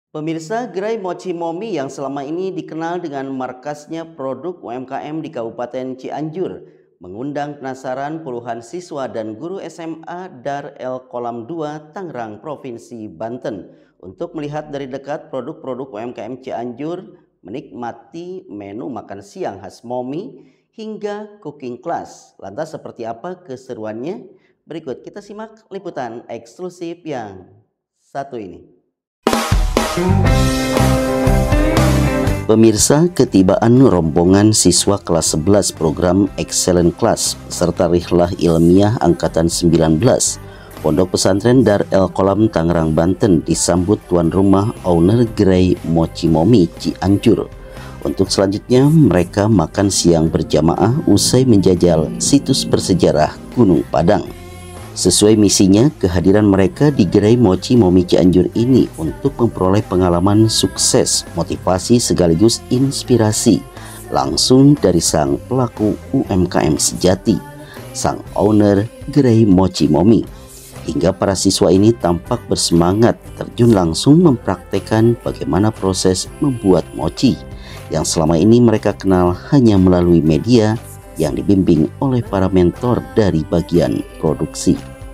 Pemirsa, gerai Mochi Momi yang selama ini dikenal dengan markasnya produk UMKM di Kabupaten Cianjur mengundang penasaran puluhan siswa dan guru SMA Dar El Kolam 2 Tangerang, Provinsi Banten untuk melihat dari dekat produk-produk UMKM Cianjur, menikmati menu makan siang khas Momi hingga cooking class. Lantas seperti apa keseruannya? Berikut kita simak liputan eksklusif yang satu ini. Pemirsa, ketibaan rombongan siswa kelas 11 program Excellent Class serta Rihlah Ilmiah Angkatan 19 Pondok Pesantren Dar El Kolam Tangerang, Banten disambut tuan rumah owner gerai Mochi Momi Cianjur. Untuk selanjutnya mereka makan siang berjamaah usai menjajal situs bersejarah Gunung Padang. Sesuai misinya, kehadiran mereka di gerai Mochi Momi Cianjur ini untuk memperoleh pengalaman sukses, motivasi sekaligus inspirasi langsung dari sang pelaku UMKM sejati, sang owner gerai Mochi Momi. Hingga para siswa ini tampak bersemangat terjun langsung mempraktekkan bagaimana proses membuat mochi yang selama ini mereka kenal hanya melalui media yang dibimbing oleh para mentor dari bagian produksi.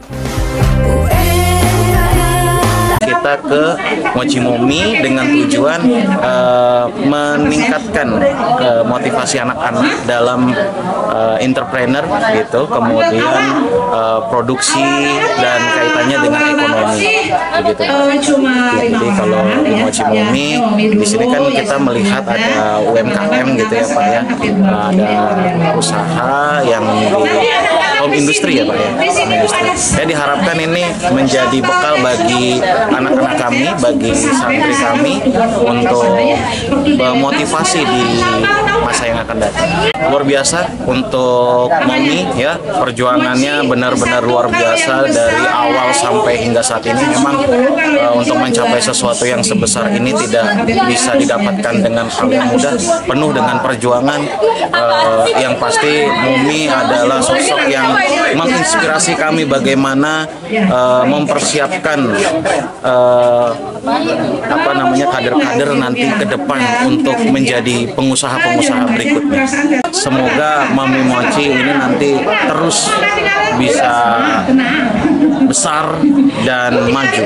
Kita ke Mochi Momi dengan tujuan meningkatkan motivasi anak-anak dalam entrepreneur gitu, kemudian produksi dan kaitannya dengan ekonomi begitu. Jadi kalau di Mochi Momi di sini kan kita melihat ada UMKM gitu ya Pak ya, ada usaha yang di home industry ya Pak ya, home industry. Saya diharapkan ini menjadi bekal bagi anak-anak kami, bagi santri kami untuk memotivasi di masa yang akan datang. Luar biasa untuk Momi ya, perjuangannya benar-benar luar biasa dari awal sampai hingga saat ini. Memang untuk mencapai sesuatu yang sebesar ini tidak bisa didapatkan dengan hal yang mudah, penuh dengan perjuangan. Yang pasti Momi adalah sosok yang menginspirasi kami bagaimana mempersiapkan kader-kader nanti ke depan untuk menjadi pengusaha-pengusaha berikutnya. Semoga Momi Mochi ini nanti terus bisa besar dan maju.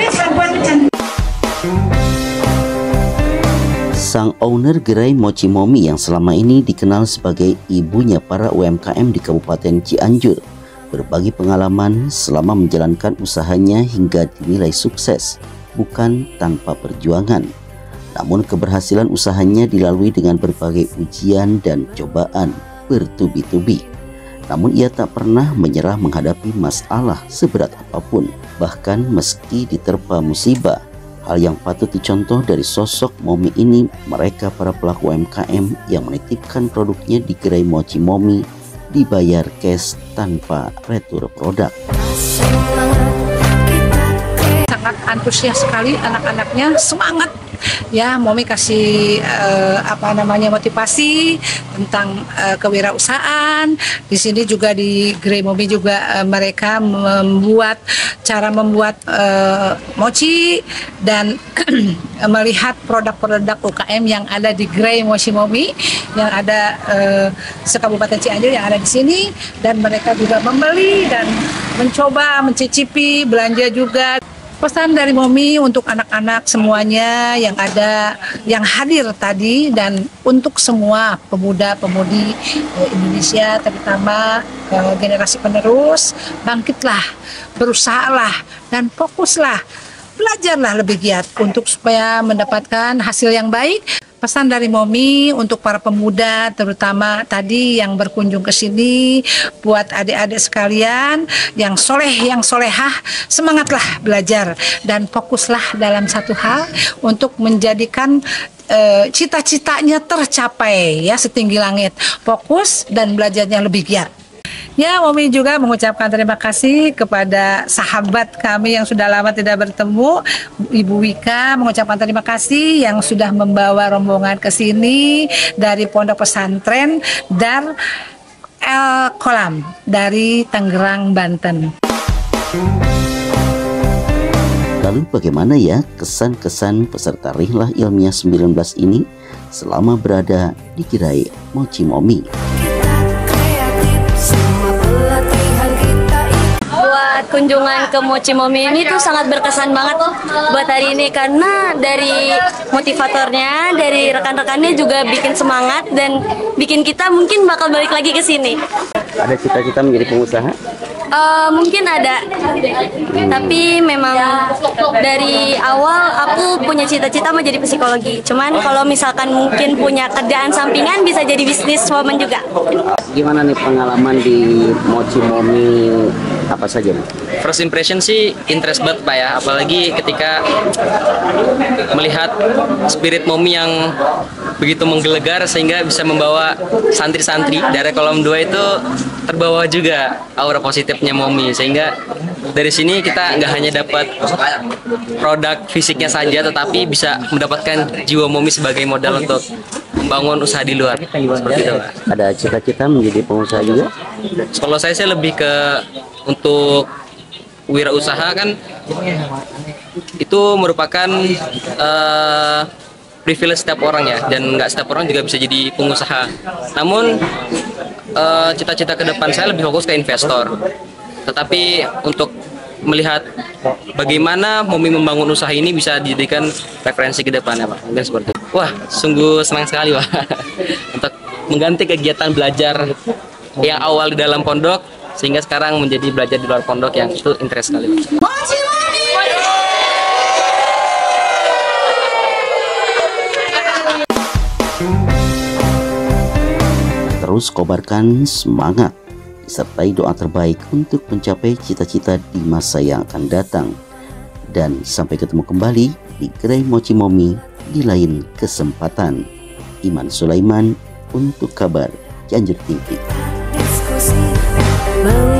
Sang owner gerai Mochi Momi yang selama ini dikenal sebagai ibunya para UMKM di Kabupaten Cianjur berbagi pengalaman selama menjalankan usahanya hingga dinilai sukses, bukan tanpa perjuangan. Namun keberhasilan usahanya dilalui dengan berbagai ujian dan cobaan bertubi-tubi. Namun ia tak pernah menyerah menghadapi masalah seberat apapun, bahkan meski diterpa musibah. Hal yang patut dicontoh dari sosok Momi ini, mereka para pelaku UMKM yang menitipkan produknya di gerai Mochi Momi dibayar cash tanpa retur produk. Sangat antusias sekali anak-anaknya, semangat ya. Momi kasih motivasi tentang kewirausahaan. Di sini juga di gerai Momi juga mereka cara membuat mochi dan melihat produk-produk UKM yang ada di gerai Mochi Momi yang ada se-Kabupaten Cianjur yang ada di sini, dan mereka juga membeli dan mencoba mencicipi, belanja juga. Pesan dari Momi untuk anak-anak semuanya yang ada, yang hadir tadi, dan untuk semua pemuda-pemudi Indonesia, terutama generasi penerus, bangkitlah, berusahalah, dan fokuslah, belajarlah lebih giat untuk supaya mendapatkan hasil yang baik. Pesan dari Momi untuk para pemuda, terutama tadi yang berkunjung ke sini, buat adik-adik sekalian yang soleh, yang solehah, semangatlah belajar dan fokuslah dalam satu hal untuk menjadikan cita-citanya tercapai ya setinggi langit. Fokus dan belajarnya lebih giat. Ya, Momi juga mengucapkan terima kasih kepada sahabat kami yang sudah lama tidak bertemu, Ibu Wika, mengucapkan terima kasih yang sudah membawa rombongan ke sini dari Pondok Pesantren Dar El Kolam dari Tangerang, Banten. Lalu bagaimana ya kesan-kesan peserta Rihlah Ilmiah 19 ini selama berada di gerai Mochi Momi? Buat kunjungan ke Mochi Momi ini tuh sangat berkesan banget buat hari ini, karena dari motivatornya, dari rekan-rekannya juga bikin semangat dan bikin kita mungkin bakal balik lagi ke sini. Ada cita-cita menjadi pengusaha? Mungkin ada, tapi memang dari awal aku punya cita-cita mau jadi psikologi. Cuman kalau misalkan mungkin punya kerjaan sampingan bisa jadi businesswoman juga. Gimana nih pengalaman di Mochi Momi, apa saja nih? First impression sih interest banget Pak ya, apalagi ketika melihat spirit Momi yang begitu menggelegar sehingga bisa membawa santri-santri dari kolom 2 itu terbawa juga aura positifnya Momi, sehingga dari sini kita nggak hanya dapat produk fisiknya saja tetapi bisa mendapatkan jiwa Momi sebagai modal untuk membangun usaha di luar, seperti itu Pak. Ada cita-cita menjadi pengusaha juga? Kalau saya sih lebih ke untuk wirausaha, kan itu merupakan privilege setiap orang ya, dan nggak setiap orang juga bisa jadi pengusaha. Namun cita-cita ke depan saya lebih fokus ke investor. Tetapi untuk melihat bagaimana Momi membangun usaha ini bisa dijadikan referensi ke depannya Pak. Mungkin seperti itu. Wah, sungguh senang sekali Pak untuk mengganti kegiatan belajar yang awal di dalam pondok sehingga sekarang menjadi belajar di luar pondok, yang itu interest sekali Pak. Terus kobarkan semangat, disertai doa terbaik untuk mencapai cita-cita di masa yang akan datang. Dan sampai ketemu kembali di gerai Mochi Momi di lain kesempatan. Iman Sulaiman untuk kabar Cianjur TV.